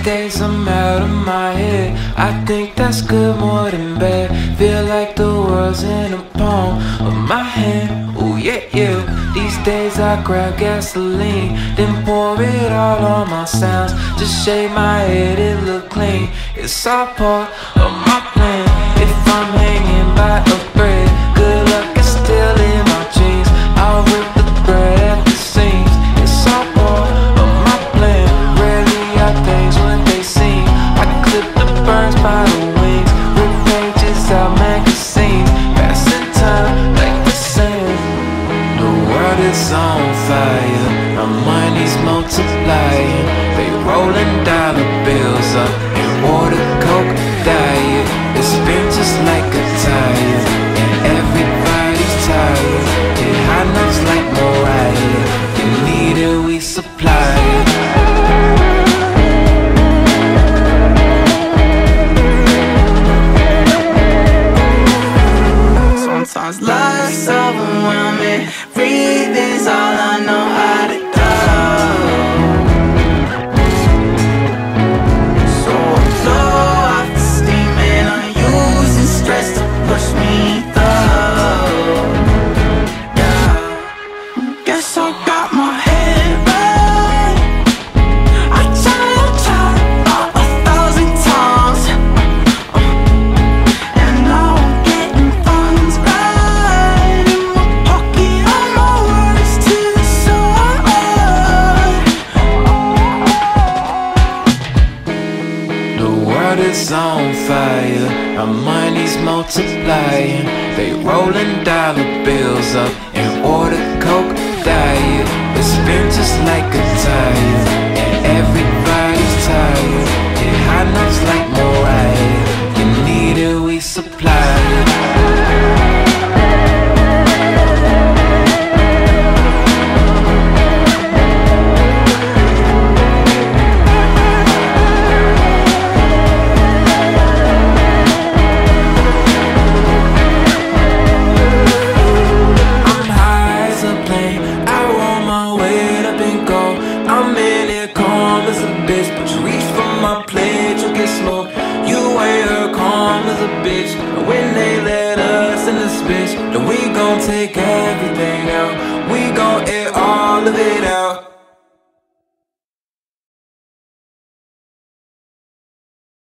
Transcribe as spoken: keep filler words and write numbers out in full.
days I'm out of my head. I think that's good more than bad. Feel like the world's in the palm of my hand. Oh yeah, yeah. These days I grab gasoline, then pour it all on my sounds. Just shave my head, it look clean. It's all part of my plan. If I'm hanging by a thread, good luck is still in my jeans. I'll rip the thread at the seams. It's all part of my plan. Rarely are things what they seem. I clip the birds by the wings, rip pages out magazines, passing time like the sand. The world is on fire, our money's multiplying. They rolling dollar bills up and order coke diet. It's been just like a tire, and everybody's tired. Hit high notes like Mariah. You need it, we supply it. Sometimes life's overwhelming. Breathing's all I know how to do. So I blow off the steam and I'm using stress to push me through. Yeah, guess I got my head right. I try, I try about a thousand times, and now I'm getting funds right in my pocket. All my words to the side. The world is on fire, our money's multiplying. They rolling dollar bills up and order coke diet. It's been just like a tire, and everybody's tired. Hit high notes like Mariah. You need it, we supply it. I'm high as a plane, I roll my weight up and go. I'm in it calm as a bitch, but you reach for my plate, you get smoked. You ain't her calm as a bitch, and when they let us in this bitch, then we gon' take everything out. We gon' air all of it out.